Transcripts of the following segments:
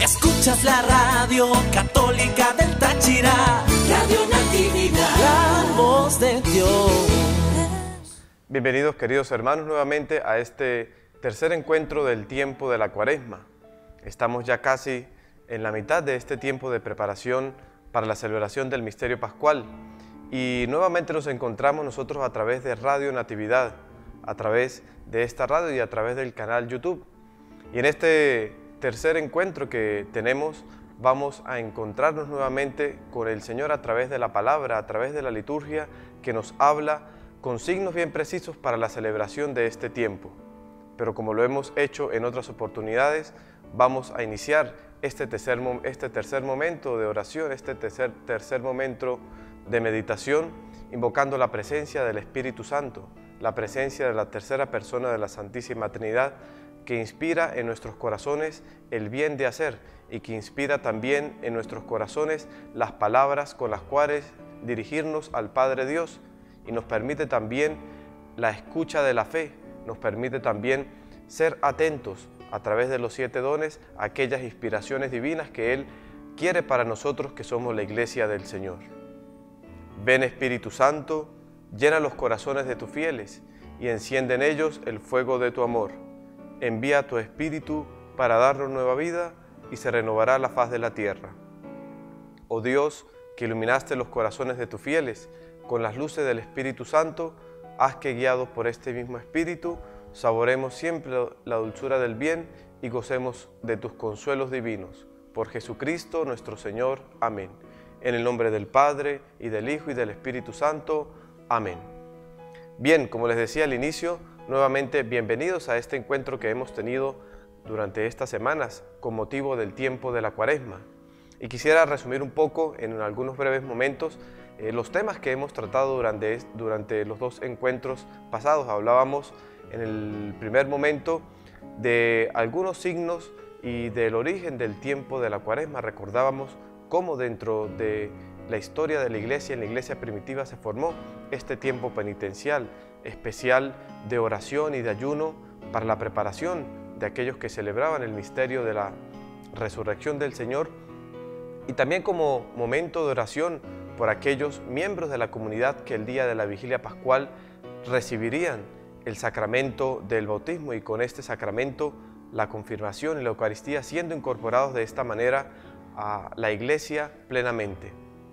Escuchas la radio católica del Táchira, Radio Natividad, la voz de Dios. Bienvenidos, queridos hermanos, nuevamente a este tercer encuentro del tiempo de la Cuaresma. Estamos ya casi en la mitad de este tiempo de preparación para la celebración del misterio pascual y nuevamente nos encontramos nosotros a través de Radio Natividad, a través de esta radio y a través del canal YouTube. Y en este tercer encuentro que tenemos vamos a encontrarnos nuevamente con el Señor a través de la palabra, a través de la liturgia que nos habla con signos bien precisos para la celebración de este tiempo. Pero como lo hemos hecho en otras oportunidades, vamos a iniciar este tercer momento de oración, este tercer momento de meditación, invocando la presencia del Espíritu Santo, la presencia de la tercera persona de la Santísima Trinidad, que inspira en nuestros corazones el bien de hacer y que inspira también en nuestros corazones las palabras con las cuales dirigirnos al Padre Dios y nos permite también la escucha de la fe, nos permite también ser atentos a través de los 7 dones a aquellas inspiraciones divinas que Él quiere para nosotros que somos la Iglesia del Señor. Ven Espíritu Santo, llena los corazones de tus fieles y enciende en ellos el fuego de tu amor. Envía tu Espíritu para darnos nueva vida y se renovará la faz de la tierra. Oh Dios, que iluminaste los corazones de tus fieles con las luces del Espíritu Santo, haz que guiados por este mismo Espíritu, saboremos siempre la dulzura del bien y gocemos de tus consuelos divinos. Por Jesucristo nuestro Señor. Amén. En el nombre del Padre, y del Hijo, y del Espíritu Santo. Amén. Bien, como les decía al inicio, nuevamente bienvenidos a este encuentro que hemos tenido durante estas semanas con motivo del tiempo de la Cuaresma. Y quisiera resumir un poco en algunos breves momentos los temas que hemos tratado durante los 2 encuentros pasados. Hablábamos en el primer momento de algunos signos y del origen del tiempo de la Cuaresma. Recordábamos cómo dentro de la historia de la Iglesia, en la Iglesia primitiva, se formó este tiempo penitencial, especial de oración y de ayuno para la preparación de aquellos que celebraban el misterio de la resurrección del Señor, y también como momento de oración por aquellos miembros de la comunidad que el día de la vigilia pascual recibirían el sacramento del bautismo, y con este sacramento la confirmación y la Eucaristía, siendo incorporados de esta manera a la Iglesia plenamente.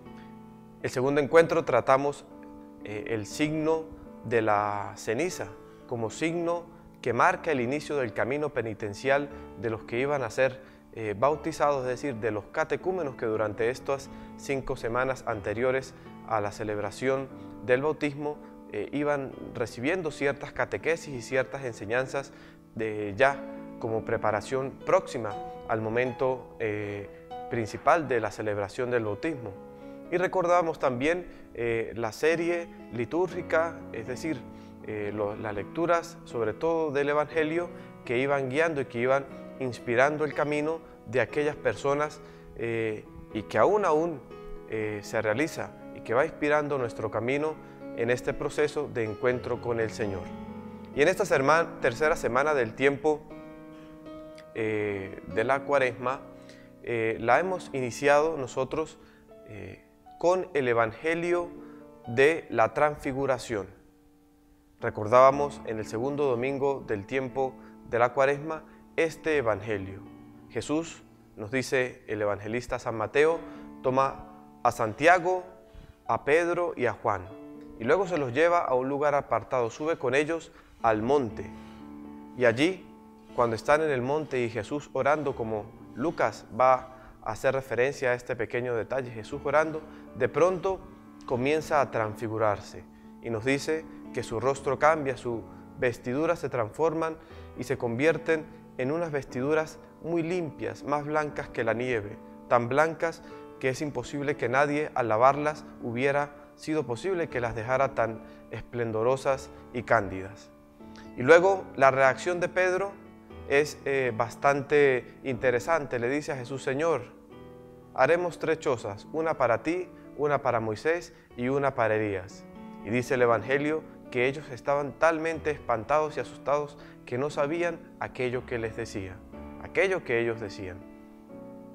El segundo encuentro tratamos el signo de la ceniza como signo que marca el inicio del camino penitencial de los que iban a ser bautizados, es decir, de los catecúmenos que durante estas 5 semanas anteriores a la celebración del bautismo iban recibiendo ciertas catequesis y ciertas enseñanzas ya como preparación próxima al momento principal de la celebración del bautismo. Y recordábamos también la serie litúrgica, es decir, las lecturas sobre todo del Evangelio, que iban guiando y que iban inspirando el camino de aquellas personas y que aún se realiza y que va inspirando nuestro camino en este proceso de encuentro con el Señor. Y en esta tercera semana del tiempo de la Cuaresma, la hemos iniciado nosotros con el Evangelio de la Transfiguración. Recordábamos en el segundo domingo del tiempo de la Cuaresma este Evangelio. Jesús, nos dice el evangelista San Mateo, toma a Santiago, a Pedro y a Juan, y luego se los lleva a un lugar apartado, sube con ellos al monte. Y allí, cuando están en el monte y Jesús orando, como Lucas va a hacer referencia a este pequeño detalle, Jesús orando, de pronto comienza a transfigurarse y nos dice que su rostro cambia, sus vestiduras se transforman y se convierten en unas vestiduras muy limpias, más blancas que la nieve, tan blancas que es imposible que nadie al lavarlas hubiera sido posible que las dejara tan esplendorosas y cándidas. Y luego la reacción de Pedro es bastante interesante. Le dice a Jesús: Señor, haremos 3 chozas, una para ti, una para Moisés y una para Elías. Y dice el Evangelio que ellos estaban talmente espantados y asustados que no sabían aquello que les decía, aquello que ellos decían.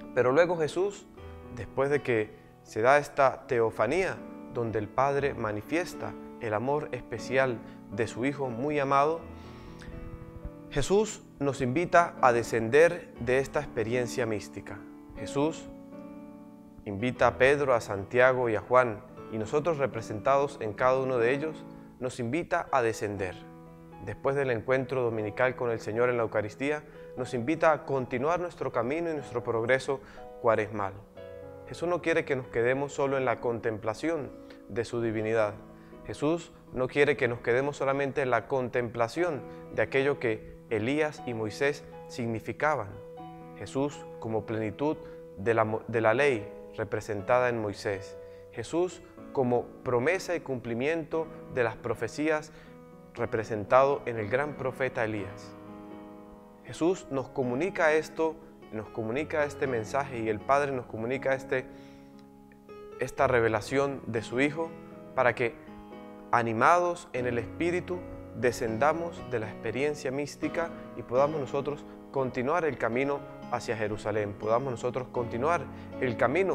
Pero luego Jesús, después de que se da esta teofanía, donde el Padre manifiesta el amor especial de su Hijo muy amado, Jesús nos invita a descender de esta experiencia mística. Jesús invita a Pedro, a Santiago y a Juan, y nosotros representados en cada uno de ellos, nos invita a descender. Después del encuentro dominical con el Señor en la Eucaristía, nos invita a continuar nuestro camino y nuestro progreso cuaresmal. Jesús no quiere que nos quedemos solo en la contemplación de su divinidad. Jesús no quiere que nos quedemos solamente en la contemplación de aquello que Elías y Moisés significaban. Jesús como plenitud de la ley representada en Moisés. Jesús como promesa y cumplimiento de las profecías representado en el gran profeta Elías. Jesús nos comunica esto, nos comunica este mensaje, y el Padre nos comunica esta revelación de su Hijo para que, animados en el Espíritu, descendamos de la experiencia mística y podamos nosotros continuar el camino hacia Jerusalén, podamos nosotros continuar el camino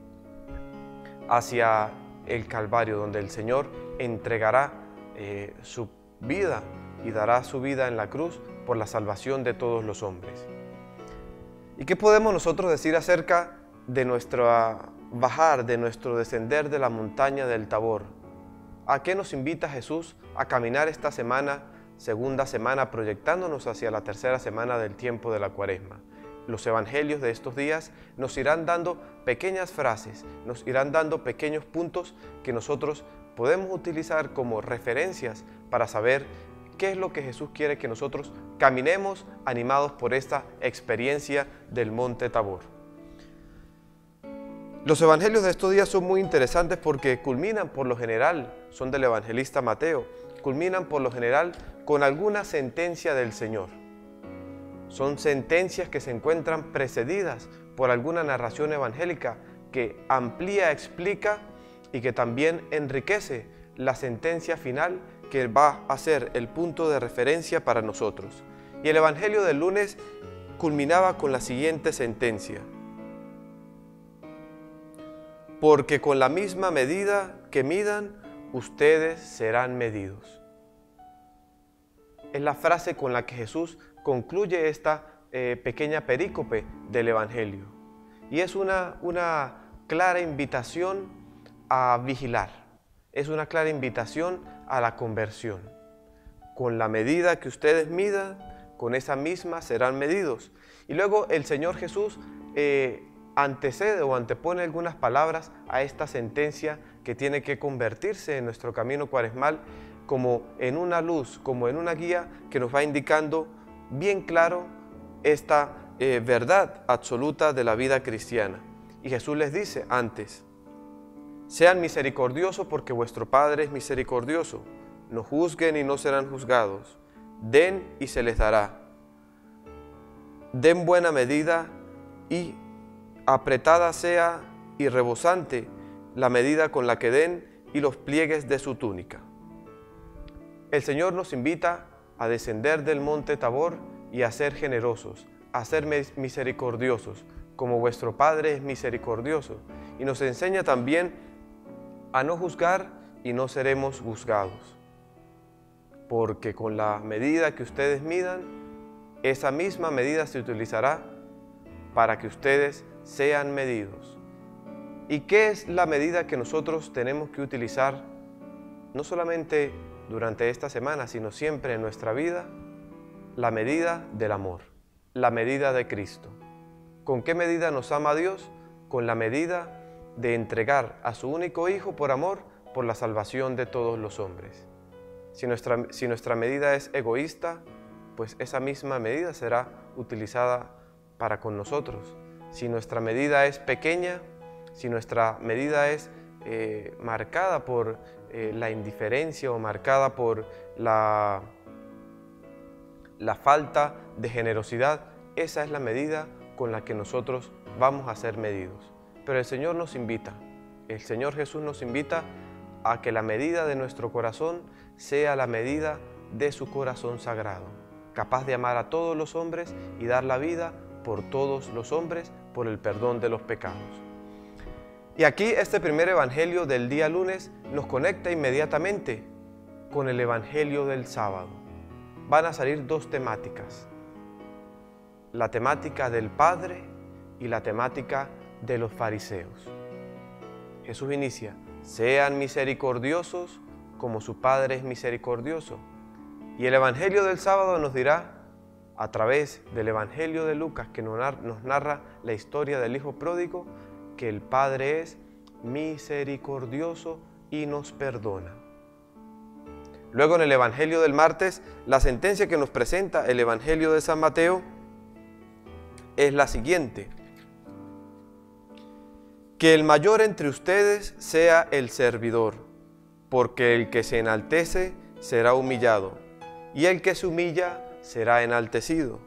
hacia el Calvario, donde el Señor entregará su vida y dará su vida en la cruz por la salvación de todos los hombres. ¿Y qué podemos nosotros decir acerca de nuestro bajar, de nuestro descender de la montaña del Tabor? ¿A qué nos invita Jesús a caminar esta semana, segunda semana, proyectándonos hacia la tercera semana del tiempo de la Cuaresma? Los evangelios de estos días nos irán dando pequeñas frases, nos irán dando pequeños puntos que nosotros podemos utilizar como referencias para saber qué es lo que Jesús quiere que nosotros caminemos animados por esta experiencia del Monte Tabor. Los evangelios de estos días son muy interesantes porque culminan por lo general, son del evangelista Mateo, culminan por lo general con alguna sentencia del Señor. Son sentencias que se encuentran precedidas por alguna narración evangélica que amplía, explica y que también enriquece la sentencia final que va a ser el punto de referencia para nosotros. Y el evangelio del lunes culminaba con la siguiente sentencia: porque con la misma medida que midan, ustedes serán medidos. Es la frase con la que Jesús concluye esta pequeña perícope del Evangelio. Y es una clara invitación a vigilar, es una clara invitación a la conversión. Con la medida que ustedes midan, con esa misma serán medidos. Y luego el Señor Jesús antecede o antepone algunas palabras a esta sentencia que tiene que convertirse en nuestro camino cuaresmal como en una luz, como en una guía que nos va indicando bien claro esta verdad absoluta de la vida cristiana. Y Jesús les dice antes: sean misericordiosos porque vuestro Padre es misericordioso. No juzguen y no serán juzgados. Den y se les dará. Den buena medida y apretada sea y rebosante la medida con la que den y los pliegues de su túnica. El Señor nos invita a descender del monte Tabor y a ser generosos, a ser misericordiosos, como vuestro Padre es misericordioso. Y nos enseña también a no juzgar y no seremos juzgados. Porque con la medida que ustedes midan, esa misma medida se utilizará para que ustedes sean medidos. ¿Y qué es la medida que nosotros tenemos que utilizar, no solamente durante esta semana, sino siempre en nuestra vida? La medida del amor, la medida de Cristo. ¿Con qué medida nos ama Dios? Con la medida de entregar a su único Hijo por amor, por la salvación de todos los hombres. Si nuestra medida es egoísta, pues esa misma medida será utilizada para con nosotros. Si nuestra medida es pequeña, si nuestra medida es marcada por la indiferencia o marcada por la falta de generosidad, esa es la medida con la que nosotros vamos a ser medidos. Pero el Señor nos invita, el Señor Jesús nos invita a que la medida de nuestro corazón sea la medida de su corazón sagrado, capaz de amar a todos los hombres y dar la vida por todos los hombres por el perdón de los pecados. Y aquí este primer evangelio del día lunes nos conecta inmediatamente con el evangelio del sábado. Van a salir dos temáticas: la temática del Padre y la temática de los fariseos. Jesús inicia: sean misericordiosos como su Padre es misericordioso. Y el evangelio del sábado nos dirá, a través del evangelio de Lucas, que nos narra la historia del hijo pródigo, que el Padre es misericordioso y nos perdona. Luego, en el evangelio del martes, la sentencia que nos presenta el evangelio de San Mateo es la siguiente: que el mayor entre ustedes sea el servidor, porque el que se enaltece será humillado, y el que se humilla será enaltecido.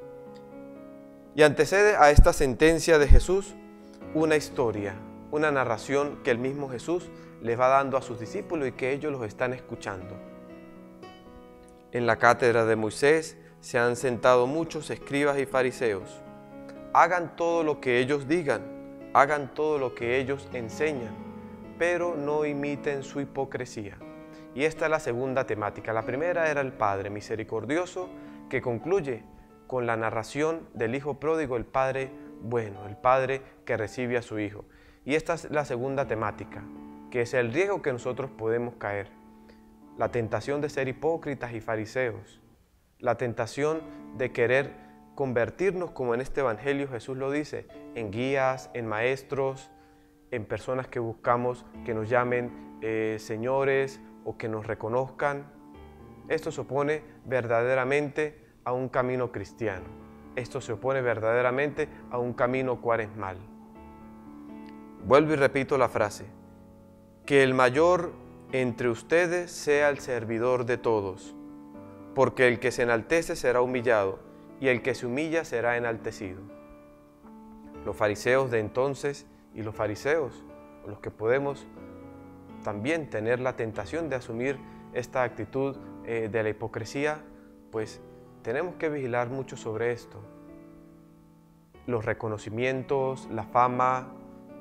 Y antecede a esta sentencia de Jesús una historia, una narración que el mismo Jesús les va dando a sus discípulos y que ellos los están escuchando. En la cátedra de Moisés se han sentado muchos escribas y fariseos. Hagan todo lo que ellos digan, hagan todo lo que ellos enseñan, pero no imiten su hipocresía. Y esta es la segunda temática. La primera era el Padre misericordioso, que concluye con la narración del hijo pródigo, el Padre bueno, el Padre que recibe a su Hijo. Y esta es la segunda temática, que es el riesgo que nosotros podemos caer. La tentación de ser hipócritas y fariseos. La tentación de querer convertirnos, como en este evangelio Jesús lo dice, en guías, en maestros, en personas que buscamos que nos llamen señores o que nos reconozcan. Esto se opone verdaderamente a un camino cristiano. Esto se opone verdaderamente a un camino cuaresmal. Vuelvo y repito la frase: que el mayor entre ustedes sea el servidor de todos, porque el que se enaltece será humillado, y el que se humilla será enaltecido. Los fariseos de entonces y los fariseos, los que podemos también tener la tentación de asumir esta actitud de la hipocresía, pues tenemos que vigilar mucho sobre esto. Los reconocimientos, la fama,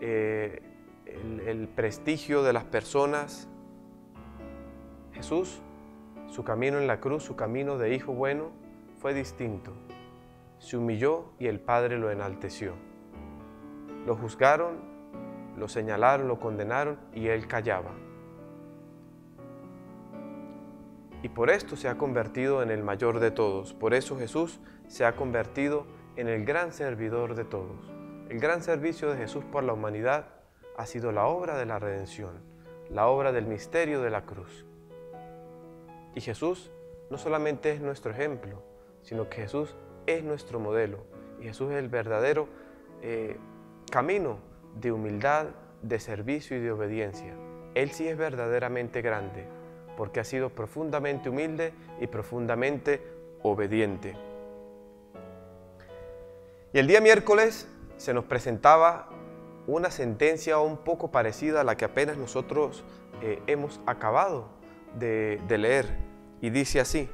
el prestigio de las personas. Jesús, su camino en la cruz, su camino de hijo bueno, fue distinto. Se humilló y el Padre lo enalteció. Lo juzgaron, lo señalaron, lo condenaron y él callaba. Y por esto se ha convertido en el mayor de todos. Por eso Jesús se ha convertido en el gran servidor de todos. El gran servicio de Jesús por la humanidad ha sido la obra de la redención, la obra del misterio de la cruz. Y Jesús no solamente es nuestro ejemplo, sino que Jesús es nuestro modelo. Y Jesús es el verdadero camino de humildad, de servicio y de obediencia. Él sí es verdaderamente grande, porque ha sido profundamente humilde y profundamente obediente. Y el día miércoles se nos presentaba una sentencia un poco parecida a la que apenas nosotros hemos acabado de leer. Y dice así: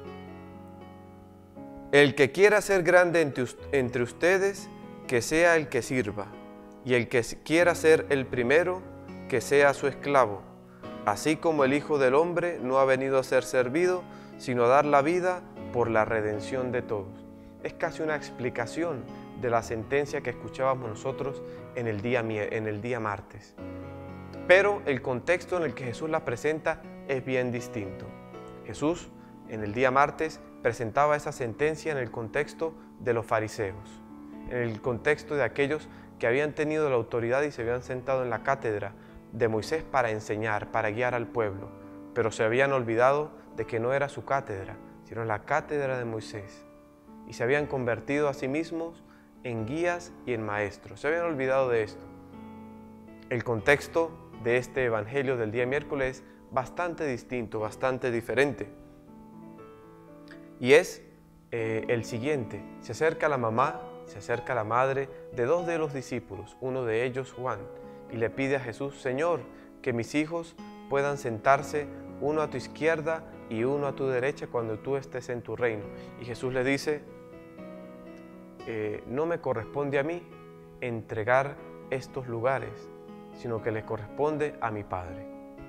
el que quiera ser grande entre ustedes, que sea el que sirva, y el que quiera ser el primero, que sea su esclavo. Así como el Hijo del Hombre no ha venido a ser servido, sino a dar la vida por la redención de todos. Es casi una explicación de la sentencia que escuchábamos nosotros en el día martes. Pero el contexto en el que Jesús la presenta es bien distinto. Jesús, en el día martes, presentaba esa sentencia en el contexto de los fariseos, en el contexto de aquellos que habían tenido la autoridad y se habían sentado en la cátedra de Moisés para enseñar, para guiar al pueblo, pero se habían olvidado de que no era su cátedra, sino la cátedra de Moisés, y se habían convertido a sí mismos en guías y en maestros. Se habían olvidado de esto. El contexto de este evangelio del día miércoles es bastante distinto, bastante diferente, y es el siguiente: se acerca la mamá, se acerca la madre de dos de los discípulos, uno de ellos Juan, y le pide a Jesús: Señor, que mis hijos puedan sentarse uno a tu izquierda y uno a tu derecha cuando tú estés en tu reino. Y Jesús le dice: no me corresponde a mí entregar estos lugares, sino que le corresponde a mi Padre.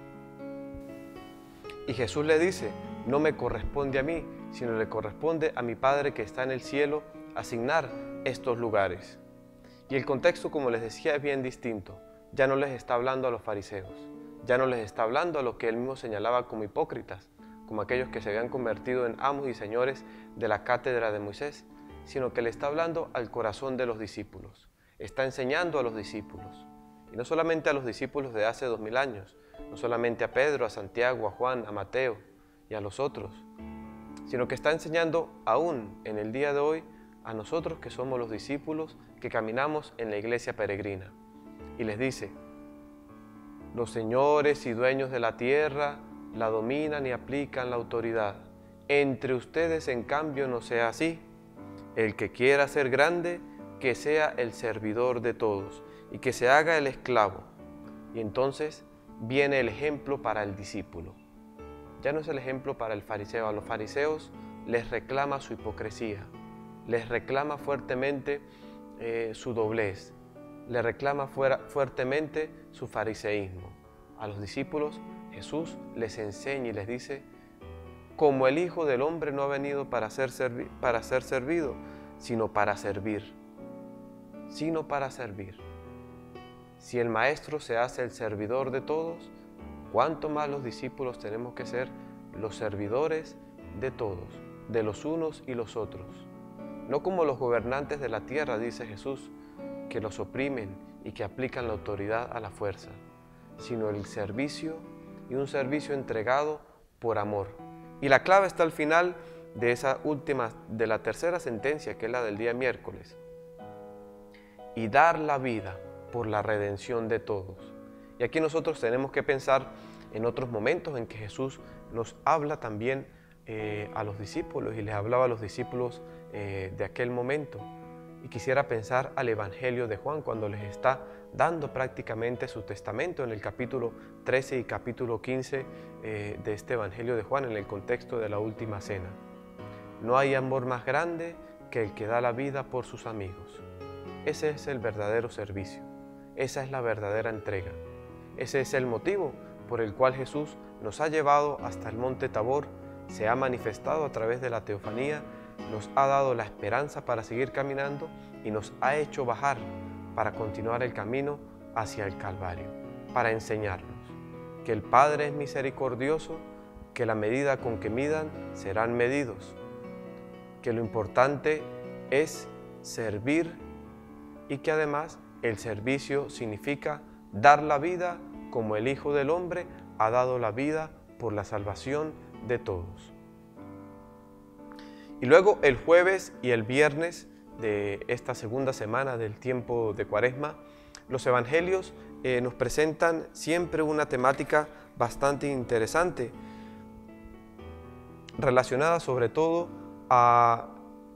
Y Jesús le dice, no me corresponde a mí, sino le corresponde a mi Padre que está en el cielo asignar estos lugares. Y el contexto, como les decía, es bien distinto. Ya no les está hablando a los fariseos, ya no les está hablando a los que él mismo señalaba como hipócritas, como aquellos que se habían convertido en amos y señores de la cátedra de Moisés, sino que le está hablando al corazón de los discípulos. Está enseñando a los discípulos, y no solamente a los discípulos de hace 2000 años, no solamente a Pedro, a Santiago, a Juan, a Mateo y a los otros, sino que está enseñando aún en el día de hoy a nosotros que somos los discípulos que caminamos en la iglesia peregrina. Y les dice, los señores y dueños de la tierra la dominan y aplican la autoridad. Entre ustedes, en cambio, no sea así. El que quiera ser grande, que sea el servidor de todos y que se haga el esclavo. Y entonces viene el ejemplo para el discípulo. Ya no es el ejemplo para el fariseo. A los fariseos les reclama su hipocresía, les reclama fuertemente su doblez, les reclama fuertemente su fariseísmo. A los discípulos Jesús les enseña y les dice, como el Hijo del Hombre no ha venido para ser servido, sino para servir. Sino para servir. Si el Maestro se hace el servidor de todos, ¿cuánto más los discípulos tenemos que ser los servidores de todos, de los unos y los otros? No como los gobernantes de la tierra, dice Jesús, que los oprimen y que aplican la autoridad a la fuerza, sino el servicio y un servicio entregado por amor. Y la clave está al final de esa última, de la tercera sentencia, que es la del día miércoles. Y dar la vida por la redención de todos. Y aquí nosotros tenemos que pensar en otros momentos en que Jesús nos habla también a los discípulos y les hablaba a los discípulos de aquel momento. Y quisiera pensar al Evangelio de Juan cuando les está dando prácticamente su testamento en el capítulo 13 y capítulo 15 de este Evangelio de Juan en el contexto de la última cena. No hay amor más grande que el que da la vida por sus amigos. Ese es el verdadero servicio, esa es la verdadera entrega. Ese es el motivo por el cual Jesús nos ha llevado hasta el monte Tabor, se ha manifestado a través de la teofanía, nos ha dado la esperanza para seguir caminando y nos ha hecho bajar para continuar el camino hacia el Calvario, para enseñarnos que el Padre es misericordioso, que la medida con que midan serán medidos, que lo importante es servir y que además el servicio significa dar la vida como el Hijo del Hombre ha dado la vida por la salvación de todos. Y luego el jueves y el viernes de esta segunda semana del tiempo de Cuaresma, los evangelios nos presentan siempre una temática bastante interesante, relacionada sobre todo a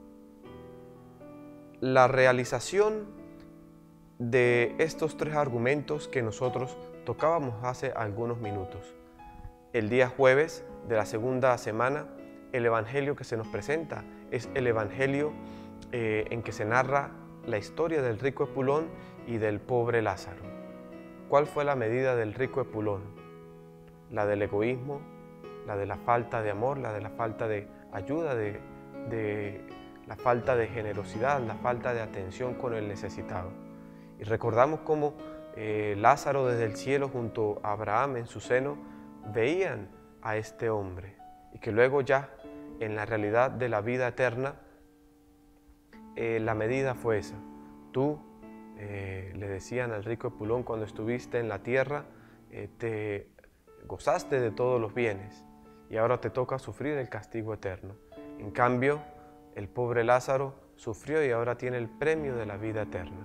la realización de estos tres argumentos que nosotros tocábamos hace algunos minutos. El día jueves de la segunda semana, el evangelio que se nos presenta es el evangelio en que se narra la historia del rico Epulón y del pobre Lázaro. ¿Cuál fue la medida del rico Epulón? La del egoísmo, la de la falta de amor, la de la falta de ayuda, de la falta de generosidad, la falta de atención con el necesitado. Y recordamos cómo Lázaro desde el cielo junto a Abraham en su seno veían a este hombre y que luego ya en la realidad de la vida eterna la medida fue esa. Tú, le decían al rico Epulón, cuando estuviste en la tierra te gozaste de todos los bienes y ahora te toca sufrir el castigo eterno. En cambio, el pobre Lázaro sufrió y ahora tiene el premio de la vida eterna.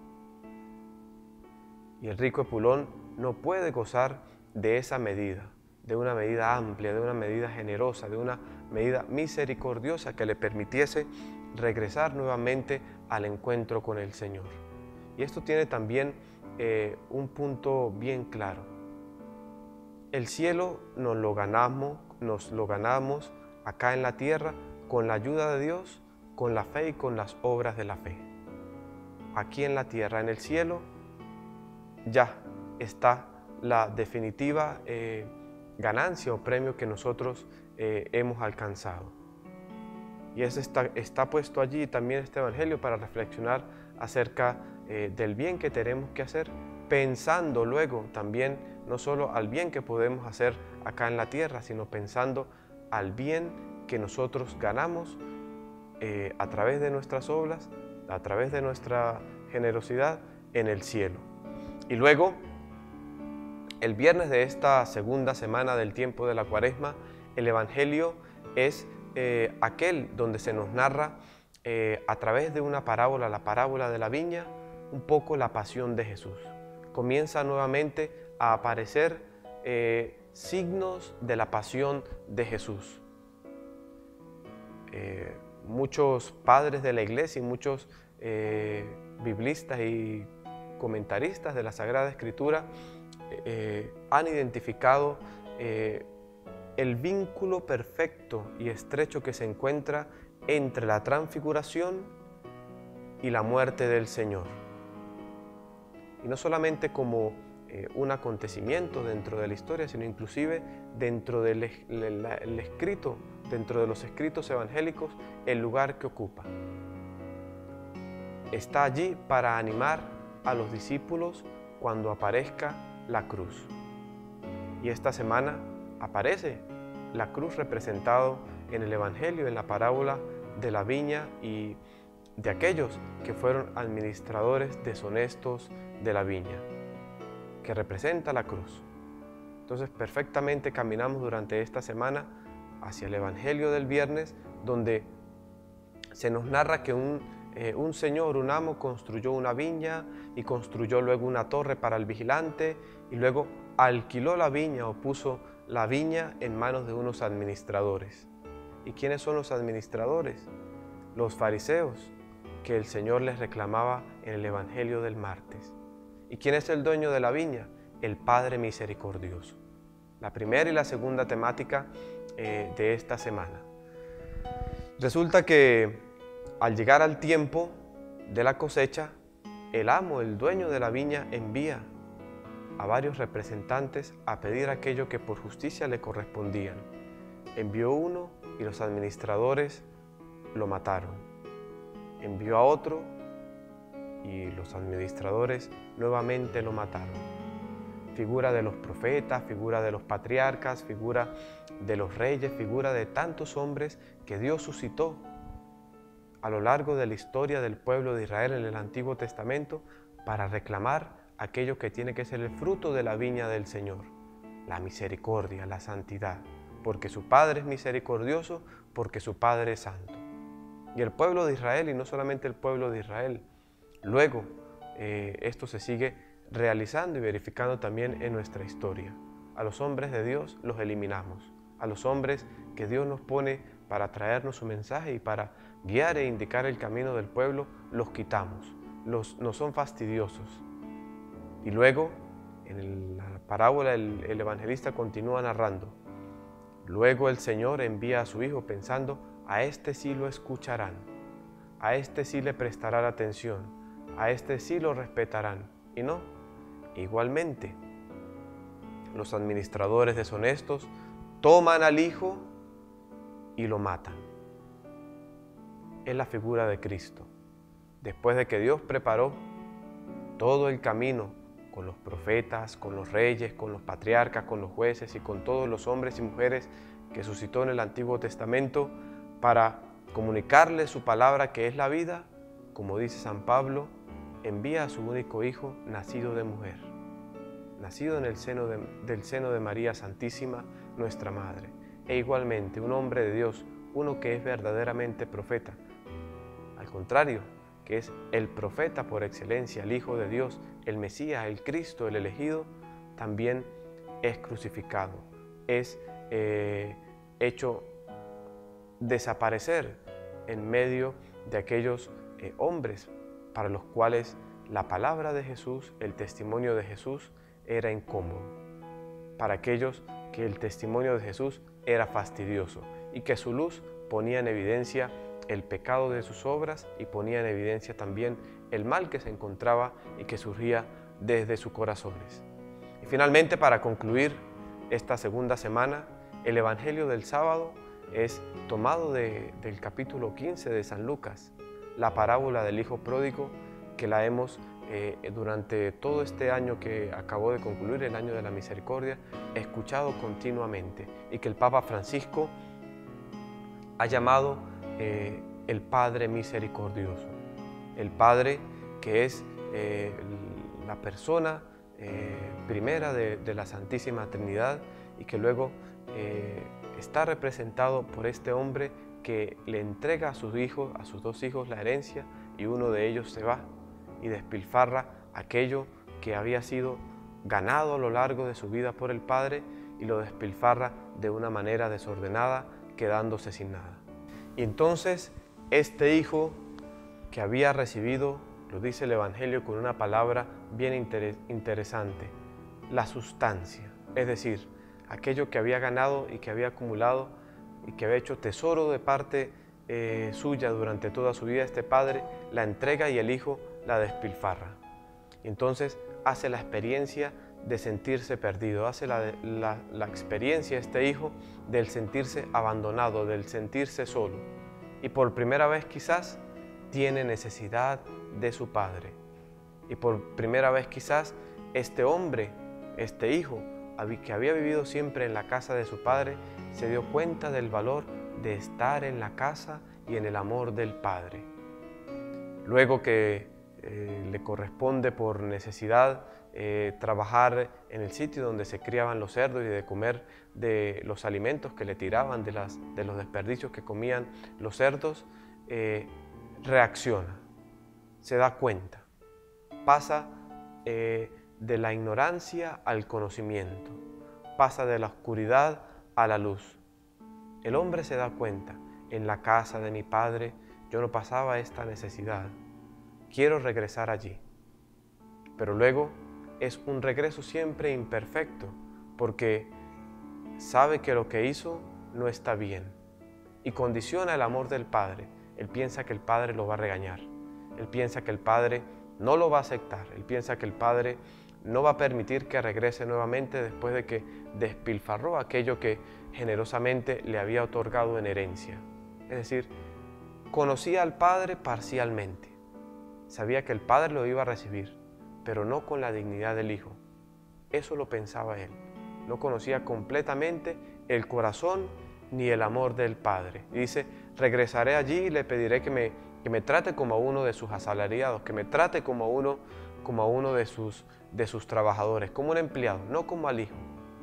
Y el rico Epulón no puede gozar de esa medida, de una medida amplia, de una medida generosa, de una medida misericordiosa que le permitiese regresar nuevamente al encuentro con el Señor. Y esto tiene también un punto bien claro. El cielo nos lo ganamos acá en la tierra con la ayuda de Dios, con la fe y con las obras de la fe. Aquí en la tierra, en el cielo, ya está la definitiva ganancia o premio que nosotros hemos alcanzado. Y eso está puesto allí también este Evangelio para reflexionar acerca del bien que tenemos que hacer, pensando luego también no solo al bien que podemos hacer acá en la tierra, sino pensando al bien que nosotros ganamos a través de nuestras obras, a través de nuestra generosidad en el cielo. Y luego, el viernes de esta segunda semana del tiempo de la Cuaresma, el Evangelio es aquel donde se nos narra a través de una parábola, la parábola de la viña, un poco la pasión de Jesús. Comienza nuevamente a aparecer signos de la pasión de Jesús. Muchos padres de la iglesia y muchos biblistas y comentaristas de la Sagrada Escritura han identificado el vínculo perfecto y estrecho que se encuentra entre la transfiguración y la muerte del Señor. Y no solamente como un acontecimiento dentro de la historia, sino inclusive dentro del escrito, dentro de los escritos evangélicos, el lugar que ocupa. Está allí para animar a los discípulos cuando aparezca la cruz. Y esta semana aparece la cruz representado en el Evangelio, en la parábola de la viña y de aquellos que fueron administradores deshonestos de la viña, que representa la cruz. Entonces perfectamente caminamos durante esta semana hacia el Evangelio del viernes, donde se nos narra que un señor, un amo, construyó una viña y construyó luego una torre para el vigilante y luego alquiló la viña o puso la viña en manos de unos administradores. ¿Y quiénes son los administradores? Los fariseos, que el Señor les reclamaba en el Evangelio del martes. ¿Y quién es el dueño de la viña? El Padre misericordioso. La primera y la segunda temática de esta semana. Resulta que al llegar al tiempo de la cosecha, el amo, el dueño de la viña, envía a varios representantes a pedir aquello que por justicia le correspondían. Envió uno y los administradores lo mataron. Envió a otro y los administradores nuevamente lo mataron. Figura de los profetas, figura de los patriarcas, figura de los reyes, figura de tantos hombres que Dios suscitó a lo largo de la historia del pueblo de Israel en el Antiguo Testamento para reclamar aquello que tiene que ser el fruto de la viña del Señor, la misericordia, la santidad, porque su Padre es misericordioso, porque su Padre es santo. Y el pueblo de Israel, y no solamente el pueblo de Israel, luego esto se sigue realizando y verificando también en nuestra historia. A los hombres de Dios los eliminamos, a los hombres que Dios nos pone para traernos su mensaje y para guiar e indicar el camino del pueblo, los quitamos, no son fastidiosos. Y luego, en la parábola, el evangelista continúa narrando. Luego el Señor envía a su Hijo pensando, a este sí lo escucharán, a este sí le prestarán atención, a este sí lo respetarán. Y no, igualmente, los administradores deshonestos toman al Hijo y lo matan. Es la figura de Cristo. Después de que Dios preparó todo el camino con los profetas, con los reyes, con los patriarcas, con los jueces y con todos los hombres y mujeres que suscitó en el Antiguo Testamento para comunicarles su palabra que es la vida, como dice San Pablo, envía a su único Hijo nacido de mujer, nacido en el del seno de María Santísima, nuestra Madre. E igualmente un hombre de Dios, uno que es verdaderamente profeta. Al contrario, que es el profeta por excelencia, el Hijo de Dios, el Mesías, el Cristo, el elegido, también es crucificado, es hecho desaparecer en medio de aquellos hombres para los cuales la palabra de Jesús, el testimonio de Jesús era incómodo, para aquellos que el testimonio de Jesús era fastidioso y que su luz ponía en evidencia el pecado de sus obras y ponía en evidencia también el mal que se encontraba y que surgía desde sus corazones. Y finalmente, para concluir esta segunda semana, el Evangelio del sábado es tomado del capítulo 15 de San Lucas, la parábola del Hijo Pródigo, que la hemos durante todo este año que acabó de concluir, el año de la misericordia, escuchado continuamente y que el Papa Francisco ha llamado el Padre misericordioso. El Padre que es la persona primera de la Santísima Trinidad y que luego está representado por este hombre que le entrega a sus hijos, a sus dos hijos, la herencia, y uno de ellos se va y despilfarra aquello que había sido ganado a lo largo de su vida por el Padre y lo despilfarra de una manera desordenada, quedándose sin nada. Y entonces este hijo que había recibido, lo dice el Evangelio con una palabra bien interesante, la sustancia, es decir, aquello que había ganado y que había acumulado y que había hecho tesoro de parte suya durante toda su vida, este padre la entrega y el hijo la despilfarra. Entonces hace la experiencia de sentirse perdido, hace la experiencia este hijo del sentirse abandonado, del sentirse solo. Y por primera vez quizás tiene necesidad de su padre. Y por primera vez quizás este hombre, este hijo, que había vivido siempre en la casa de su padre, se dio cuenta del valor de estar en la casa y en el amor del Padre. Luego que le corresponde por necesidad trabajar en el sitio donde se criaban los cerdos y de comer de los alimentos que le tiraban, de los desperdicios que comían los cerdos, reacciona, se da cuenta, pasa de la ignorancia al conocimiento, pasa de la oscuridad a la luz. El hombre se da cuenta, en la casa de mi padre yo no pasaba esta necesidad, quiero regresar allí. Pero luego es un regreso siempre imperfecto, porque sabe que lo que hizo no está bien y condiciona el amor del Padre. Él piensa que el Padre lo va a regañar, él piensa que el Padre no lo va a aceptar, él piensa que el Padre no va a permitir que regrese nuevamente después de que despilfarró aquello que generosamente le había otorgado en herencia. Es decir, conocía al Padre parcialmente. Sabía que el Padre lo iba a recibir, pero no con la dignidad del Hijo. Eso lo pensaba él. No conocía completamente el corazón ni el amor del Padre. Y dice, regresaré allí y le pediré que me trate como a uno de sus asalariados, que me trate como a uno de sus trabajadores, como un empleado, no como al Hijo.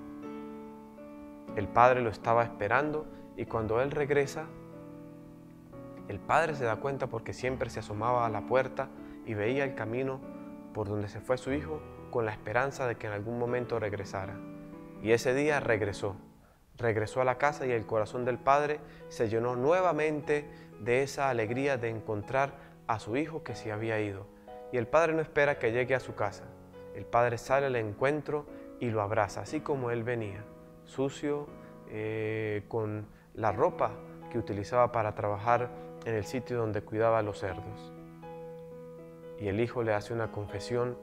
El Padre lo estaba esperando y cuando él regresa, el Padre se da cuenta porque siempre se asomaba a la puerta y veía el camino por donde se fue su hijo con la esperanza de que en algún momento regresara. Y ese día regresó a la casa y el corazón del Padre se llenó nuevamente de esa alegría de encontrar a su hijo que se había ido. Y el Padre no espera que llegue a su casa. El Padre sale al encuentro y lo abraza, así como él venía, sucio, con la ropa que utilizaba para trabajar en el sitio donde cuidaba a los cerdos. Y el hijo le hace una confesión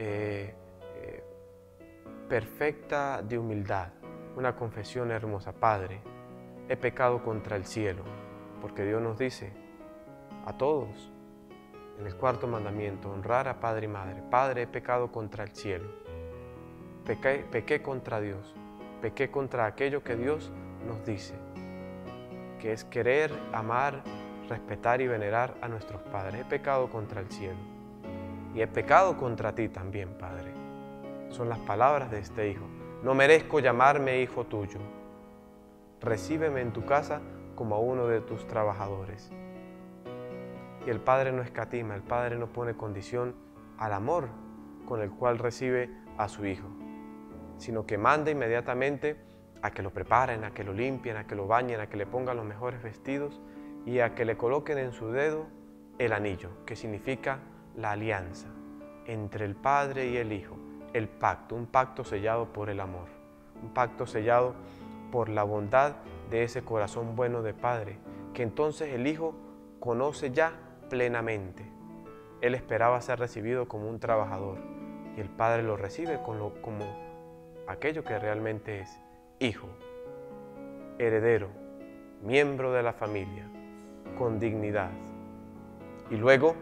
perfecta de humildad, una confesión hermosa. Padre, he pecado contra el cielo, porque Dios nos dice a todos en el cuarto mandamiento, honrar a padre y madre. Padre, he pecado contra el cielo, pequé contra Dios, pequé contra aquello que Dios nos dice, que es querer, amar, respetar y venerar a nuestros padres. He pecado contra el cielo y he pecado contra ti también, Padre. Son las palabras de este hijo. No merezco llamarme hijo tuyo. Recíbeme en tu casa como a uno de tus trabajadores. Y el Padre no escatima, el Padre no pone condición al amor con el cual recibe a su hijo, sino que manda inmediatamente a que lo preparen, a que lo limpien, a que lo bañen, a que le pongan los mejores vestidos y a que le coloquen en su dedo el anillo, que significa la alianza entre el Padre y el Hijo, el pacto, un pacto sellado por el amor, un pacto sellado por la bondad de ese corazón bueno de Padre, que entonces el Hijo conoce ya plenamente. Él esperaba ser recibido como un trabajador y el Padre lo recibe como aquello que realmente es: hijo, heredero, miembro de la familia, con dignidad. Y luego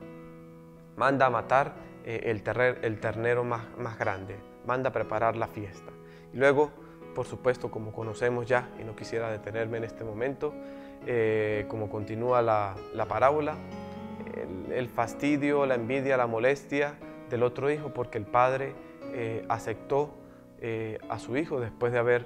manda a matar el ternero más grande, manda a preparar la fiesta. Y luego, por supuesto, como conocemos ya, y no quisiera detenerme en este momento, como continúa la parábola, el fastidio, la envidia, la molestia del otro hijo, porque el padre aceptó a su hijo después de haber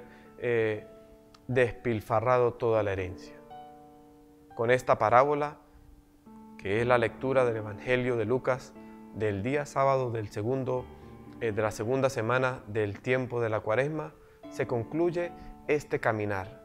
despilfarrado toda la herencia. Con esta parábola, que es la lectura del Evangelio de Lucas del día sábado de la segunda semana del tiempo de la Cuaresma, se concluye este caminar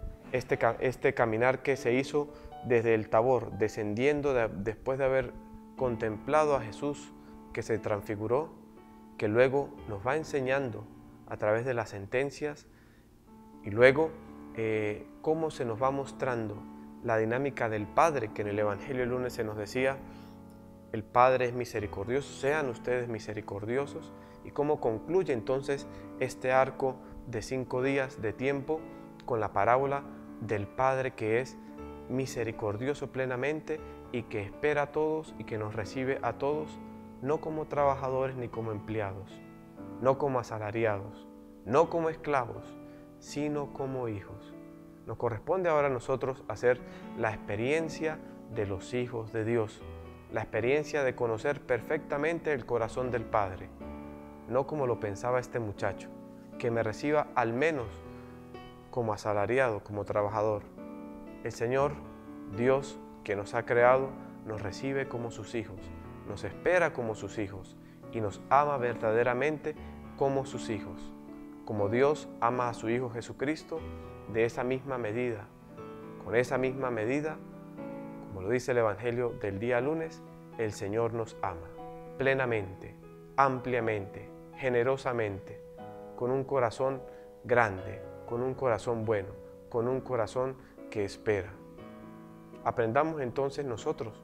que se hizo desde el Tabor, descendiendo después de haber contemplado a Jesús que se transfiguró, que luego nos va enseñando a través de las sentencias, y luego cómo se nos va mostrando la dinámica del Padre, que en el Evangelio el lunes se nos decía: el Padre es misericordioso, sean ustedes misericordiosos, y cómo concluye entonces este arco de 5 días de tiempo con la parábola del Padre que es misericordioso plenamente y que espera a todos y que nos recibe a todos, no como trabajadores ni como empleados, no como asalariados, no como esclavos, sino como hijos. Nos corresponde ahora a nosotros hacer la experiencia de los hijos de Dios, la experiencia de conocer perfectamente el corazón del Padre, no como lo pensaba este muchacho, que me reciba al menos como asalariado, como trabajador. El Señor, Dios, que nos ha creado, nos recibe como sus hijos, nos espera como sus hijos y nos ama verdaderamente como sus hijos. Como Dios ama a su Hijo Jesucristo, de esa misma medida, con esa misma medida, como lo dice el Evangelio del día lunes, el Señor nos ama plenamente, ampliamente, generosamente, con un corazón grande, con un corazón bueno, con un corazón que espera. Aprendamos entonces nosotros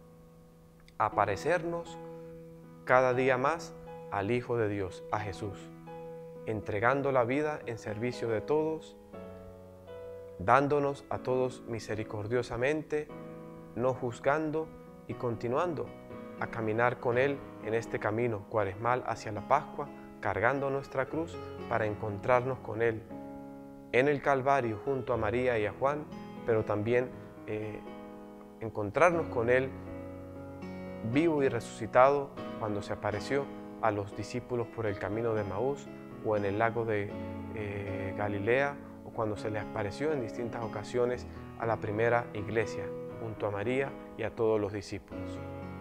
a parecernos cada día más al Hijo de Dios, a Jesús, entregando la vida en servicio de todos, dándonos a todos misericordiosamente, no juzgando y continuando a caminar con Él en este camino cuaresmal hacia la Pascua, cargando nuestra cruz para encontrarnos con Él en el Calvario junto a María y a Juan, pero también encontrarnos con Él vivo y resucitado cuando se apareció a los discípulos por el camino de Maús o en el lago de Galilea, o cuando se les apareció en distintas ocasiones a la primera iglesia junto a María y a todos los discípulos.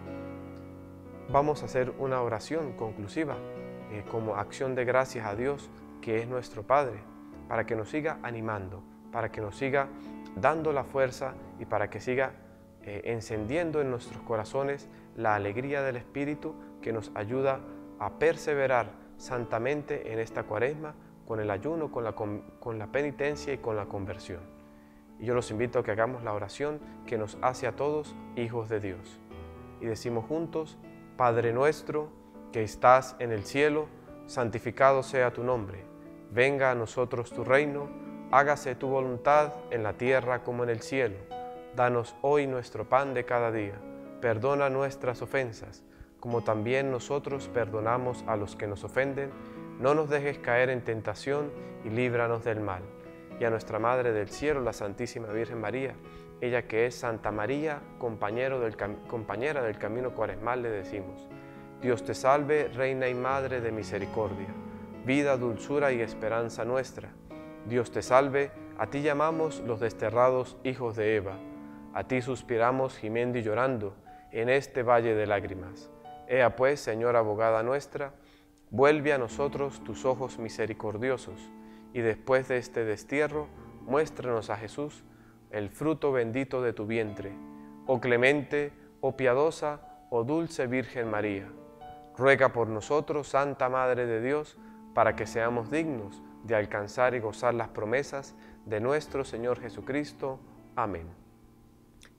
Vamos a hacer una oración conclusiva como acción de gracias a Dios, que es nuestro Padre, para que nos siga animando, para que nos siga dando la fuerza y para que siga encendiendo en nuestros corazones la alegría del Espíritu que nos ayuda a perseverar santamente en esta Cuaresma con el ayuno, con la penitencia y con la conversión. Y yo los invito a que hagamos la oración que nos hace a todos hijos de Dios. Y decimos juntos: Padre nuestro que estás en el cielo, santificado sea tu nombre. Venga a nosotros tu reino, hágase tu voluntad en la tierra como en el cielo. Danos hoy nuestro pan de cada día. Perdona nuestras ofensas, como también nosotros perdonamos a los que nos ofenden. No nos dejes caer en tentación y líbranos del mal. Y a nuestra Madre del Cielo, la Santísima Virgen María, ella que es Santa María, compañera del camino cuaresmal, le decimos: Dios te salve, Reina y Madre de misericordia, vida, dulzura y esperanza nuestra. Dios te salve, a ti llamamos los desterrados hijos de Eva, a ti suspiramos gimiendo y llorando en este valle de lágrimas. Ea pues, Señora abogada nuestra, vuelve a nosotros tus ojos misericordiosos, y después de este destierro, muéstranos a Jesús, el fruto bendito de tu vientre. Oh clemente, oh piadosa, oh dulce Virgen María, ruega por nosotros, Santa Madre de Dios, para que seamos dignos de alcanzar y gozar las promesas de nuestro Señor Jesucristo. Amén.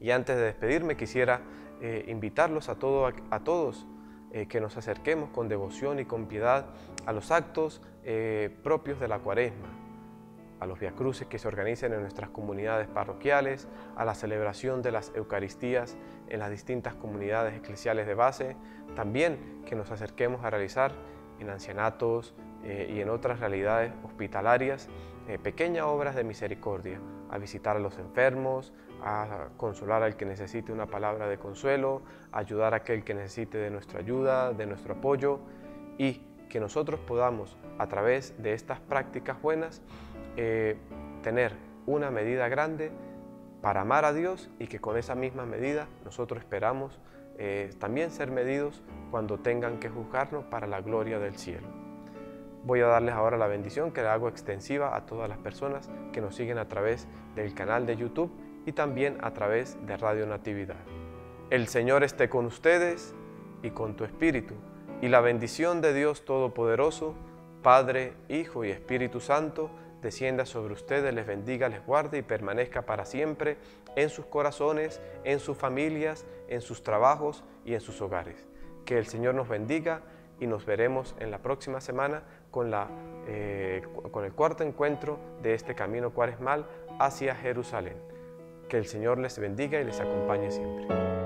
Y antes de despedirme quisiera invitarlos a todos que nos acerquemos con devoción y con piedad a los actos propios de la Cuaresma, a los viacruces que se organizan en nuestras comunidades parroquiales, a la celebración de las Eucaristías en las distintas comunidades eclesiales de base, también que nos acerquemos a realizar en ancianatos y en otras realidades hospitalarias pequeñas obras de misericordia, a visitar a los enfermos, a consolar al que necesite una palabra de consuelo, a ayudar a aquel que necesite de nuestra ayuda, de nuestro apoyo, y que nosotros podamos, a través de estas prácticas buenas, tener una medida grande para amar a Dios, y que con esa misma medida nosotros esperamos también ser medidos cuando tengan que juzgarnos para la gloria del cielo. Voy a darles ahora la bendición que la hago extensiva a todas las personas que nos siguen a través del canal de YouTube y también a través de Radio Natividad. El Señor esté con ustedes y con tu espíritu, y la bendición de Dios Todopoderoso, Padre, Hijo y Espíritu Santo, descienda sobre ustedes, les bendiga, les guarde y permanezca para siempre en sus corazones, en sus familias, en sus trabajos y en sus hogares. Que el Señor nos bendiga y nos veremos en la próxima semana con el cuarto encuentro de este camino cuaresmal hacia Jerusalén. Que el Señor les bendiga y les acompañe siempre.